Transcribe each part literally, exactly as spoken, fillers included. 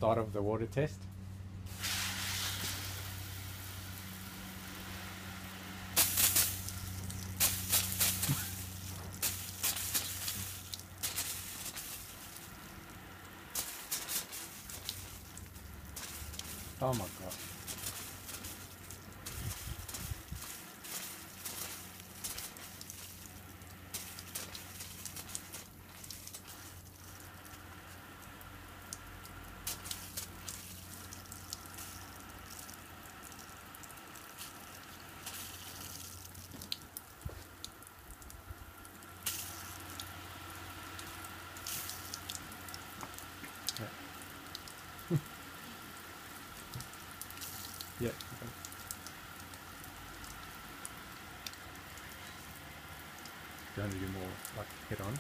start of the water test. Oh my god. Yeah. Do you want to do more like head on?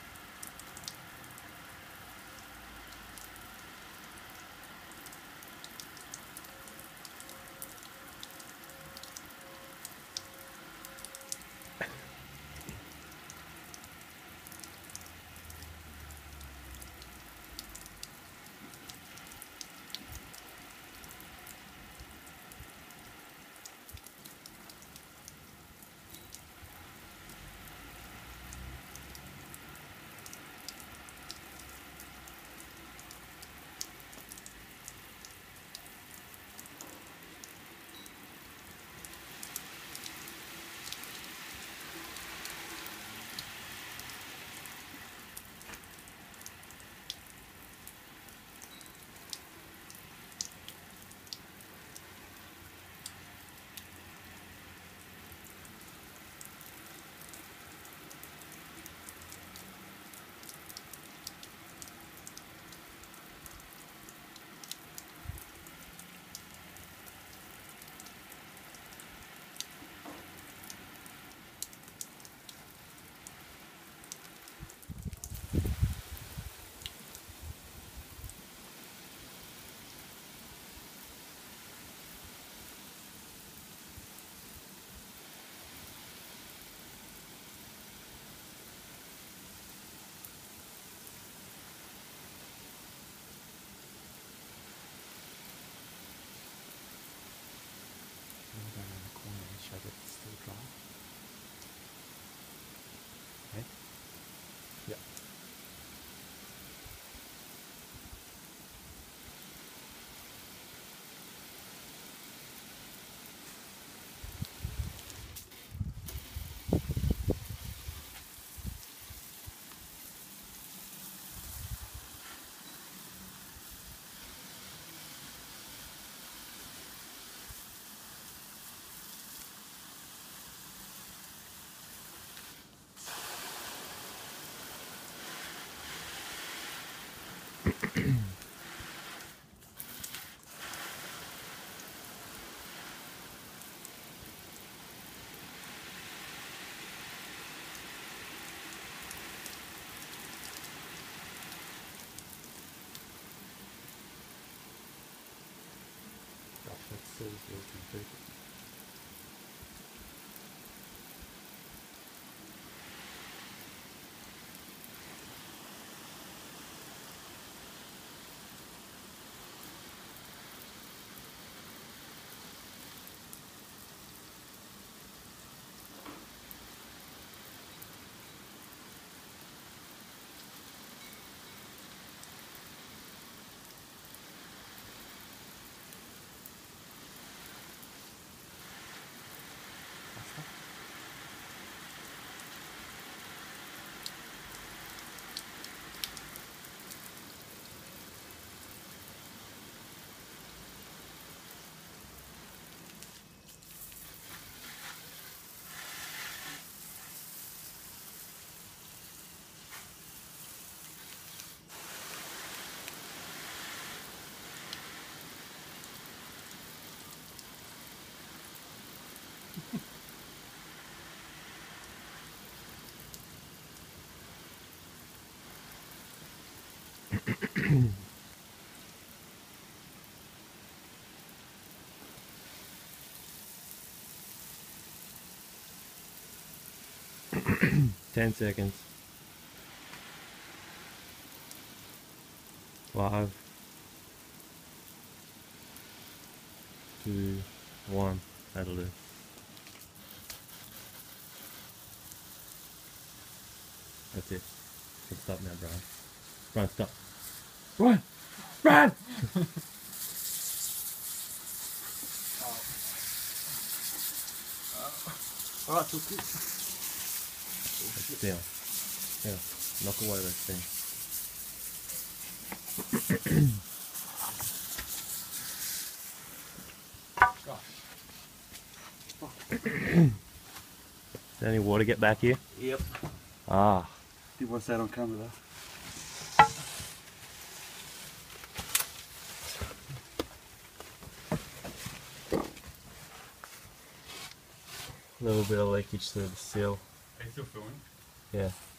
Go down in the corner and show that it's still dry. Okay. Yeah. Gosh, that's still working perfect. Ten seconds. Live. two, one. That'll do. That's it. You can stop now, Brian. Brian, stop. Brian! Brian! Alright, so good. It's down. Yeah. Knock away that thing. Did any water get back here? Yep. Ah. Did want that on camera though. A little bit of leakage through the seal. Are you still filming? Yeah.